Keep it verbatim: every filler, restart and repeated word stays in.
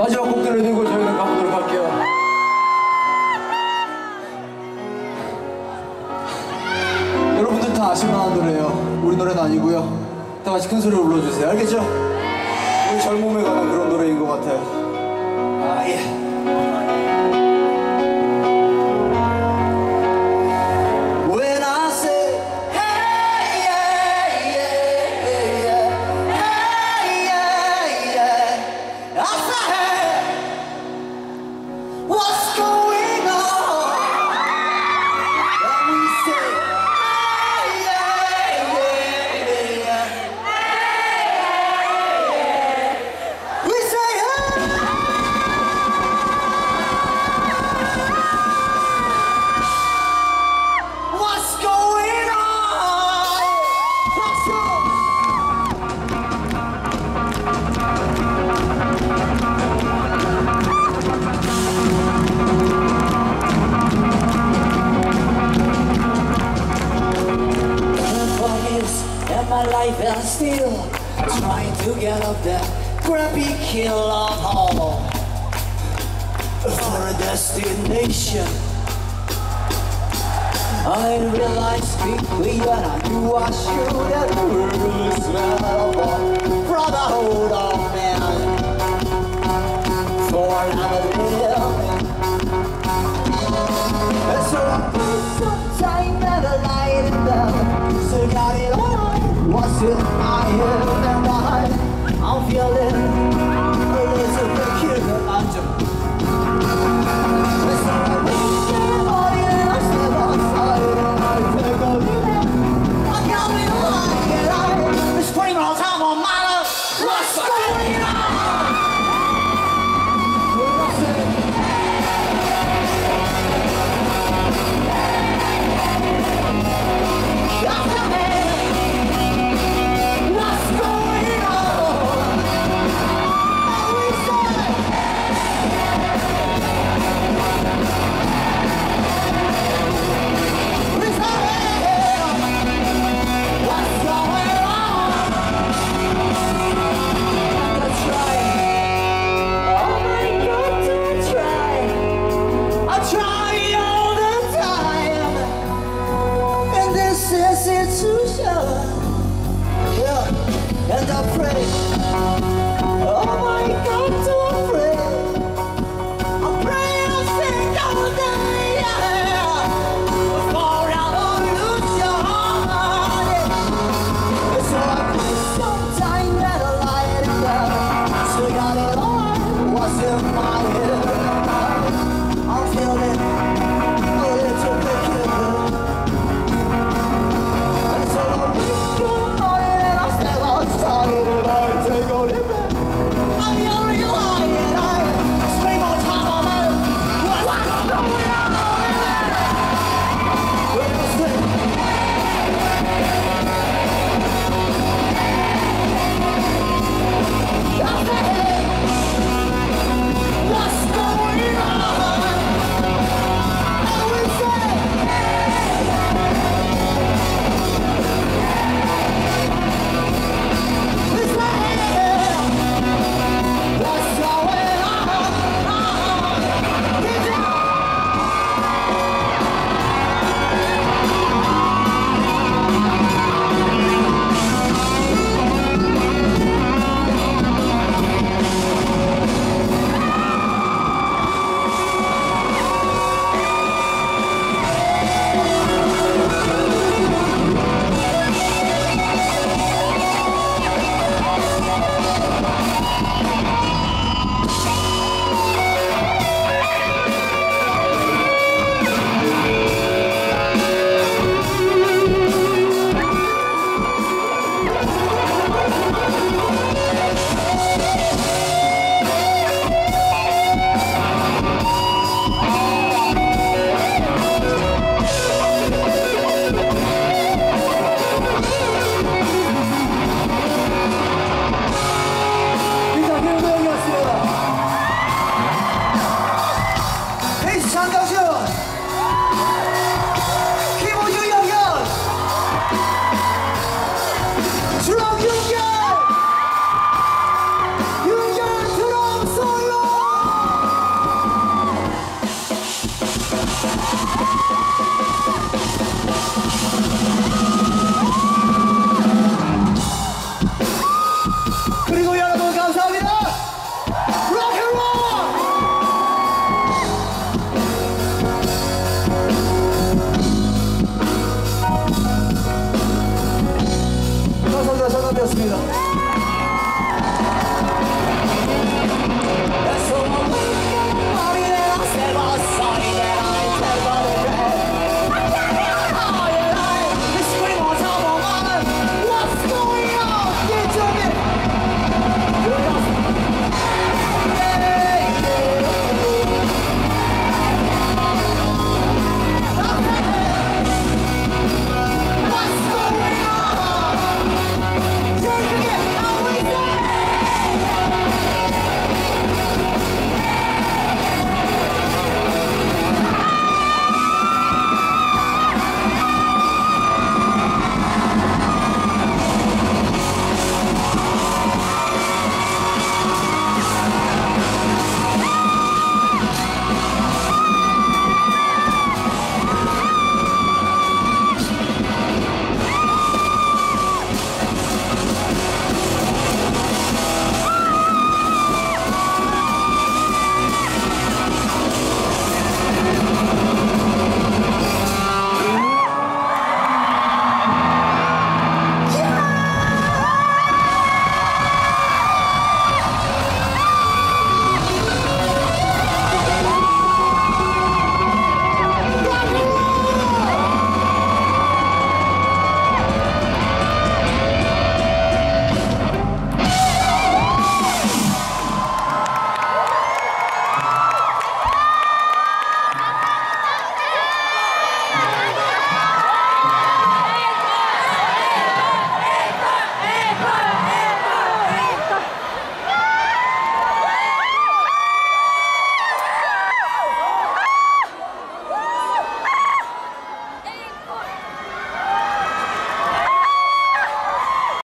마지막 곡들을 들고 저희는 가보도록 할게요. 여러분들 다 아실만한 노래예요. 우리 노래는 아니고요. 다 같이 큰 소리로 불러주세요. 알겠죠? 우리 젊음에 관한 그런 노래인 것 같아요. 아 예. My life and still trying to get up that crappy kill of hall for a destination. I realized quickly that I knew I should have really smelled of brotherhood of man for living. And so I put some time and I lied it down, so got it on. What's in my head and I, I'm feeling a little peculiar. I'm just listen, I wish everybody and I step outside and I take a minute. I got me lying and I scream all the time on my love. What's going on? And I pray, oh my God, to pray. I pray I'll sing all day, yeah, before I don't lose your heart. So I put some time and I lie it down. Still got it on, what's in my head. I'm feeling a little peculiar. And so I wish you and I step outside and I take a little bit. I'm the only one and I scream on top of my what's going on? What's going on? 하겠습니다.